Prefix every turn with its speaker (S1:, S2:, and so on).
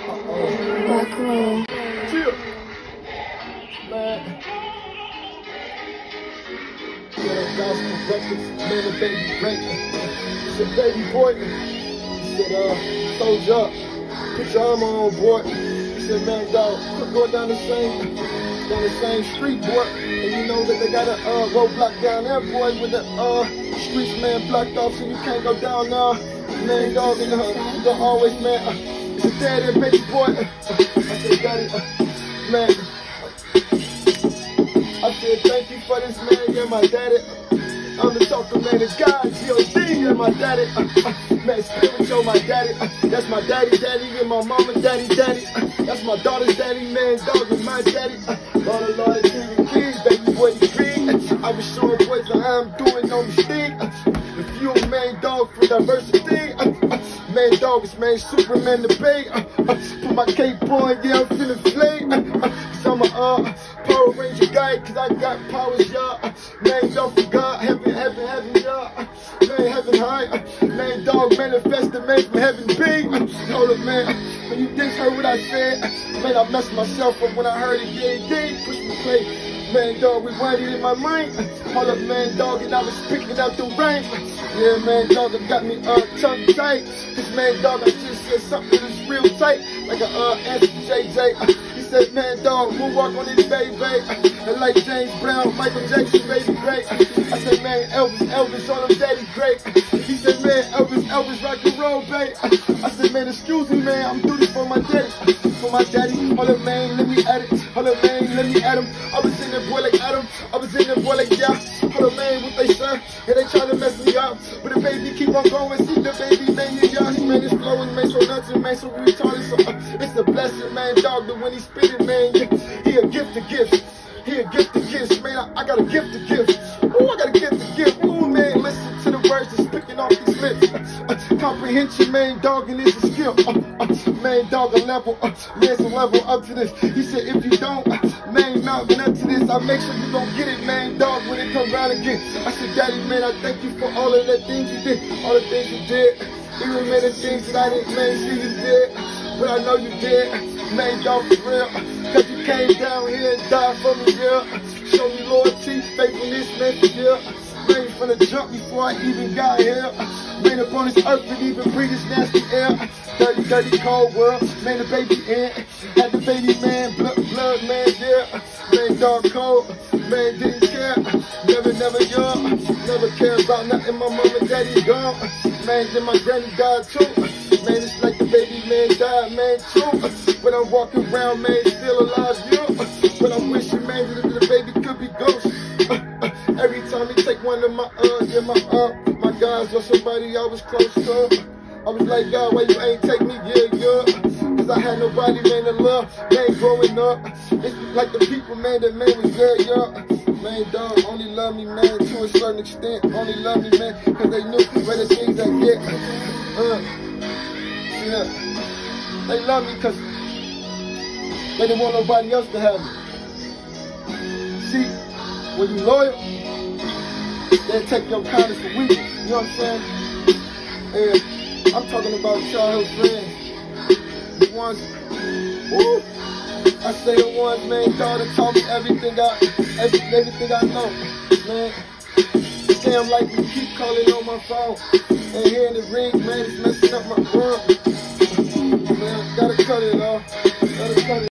S1: Back
S2: Chill. Man. Yeah, gospel records, man, the baby breaker. He said, baby boy. He said, soldier up. Put your armor on, boy. He said, man, dog, quit going down the same street, boy. And you know that they got a roadblock down there, boy, with the streets, man, blocked off, so you can't go down there. Man, dog, you gonna always, man. It's a daddy, baby boy. I said, daddy, man. I said, thank you for this, man. You're my daddy. I'm the talker, man. It's God, G.O.D. You're my daddy. Man, spiritual, my daddy. That's my daddy, and my mama, daddy. That's my daughter's daddy, man. Dog is my daddy. Lord, King, baby boy, the creed. I was showing boys how I'm doing on the stick. If you a man, dog, for diversity. Man, dog is man, Superman the bay. Put my cape on, yeah, I'm feeling flame. Cause I'm a Power Ranger guy, cause I got powers, y'all. Man, dog for God, heaven, y'all. Man, heaven high. Man, dog, manifest the man from heaven big. Hold up, man. When you just heard what I said, man, I messed myself up when I heard it, yeah. Push me play. Man, dog, rewind it in my mind. Hold up, man, dog, and I was picking out the rain. Yeah, man, dog, it got me tongue tight. Cause, man, dog, I just said something that's real tight. Like a answer to JJ. He said, man, dog, we'll walk on this baby. And like James Brown, Michael Jackson, baby, great. I said, man, Elvis on them, daddy, great. He said, man, Elvis, rock and roll, babe. I said, man, excuse me, man, I'm doing this for my daddy. For my daddy, hold up, man, let me at it. Hold up, man, let me at him. I was in there, boy, like Adam. I was in there, boy, like, yeah. Hold up, man, what they say? Yeah, they trying to mess me up. But the baby keep on going. See the baby, man, yeah, he made his flowing, man, so nothing, man, so retarded. So it's a blessing, man, dog, but when he spit it, man, he a gift to gift. He a gift to gift, man, I got a gift to gift. Ooh, I got a gift to gift. Ooh, man, listen to the words that's speaking off these lips. Comprehension, man, dog, and it's a skill. Man, dog, a level, man's a level up to this. He said, if you don't, man, mounting up to this, I make sure you gon' get it, man, dog, when it come round again. I said, daddy, man, I thank you for all of the things you did, all the things you did. Even many things that I didn't, man, see you did, but I know you did, man, dog, for real. Cause you came down here and died for me, yeah. Show me loyalty, faithfulness, man, for yeah. Man, from the jump before I even got here. Man, up on this earth and even breathe this nasty air. Dirty, dirty, cold world. Man, the baby in. Had the baby, man, blood, man, yeah. Man, dog cold. Man, didn't care. Never, young. Never care about nothing. My mom and daddy gone. Man, then my granny died too. Man, it's like the baby, man, died, man, too. But I'm walking around, man, still alive, yeah. But I'm wishing, man, that the baby could be ghost. Every time he take one of my guys or somebody I was close to, I was like, God, why you ain't take me, yeah. Cause I had nobody, man, to love, man, growing up. It's like the people, man, that man was there, yeah. Man, dog, only love me, man, to a certain extent. Only love me, man, cause they knew where the things I get. Yeah. They love me cause they didn't want nobody else to have me. See, when you loyal, they'll take your kindness for weakness. You know what I'm saying? And I'm talking about childhood friends. The ones, woo, I say the ones, man, dog, that taught me everything I know. Man, damn, like we keep calling on my phone. And hearing the ring, man, it's messing up my world. Man, gotta cut it off. Gotta cut it.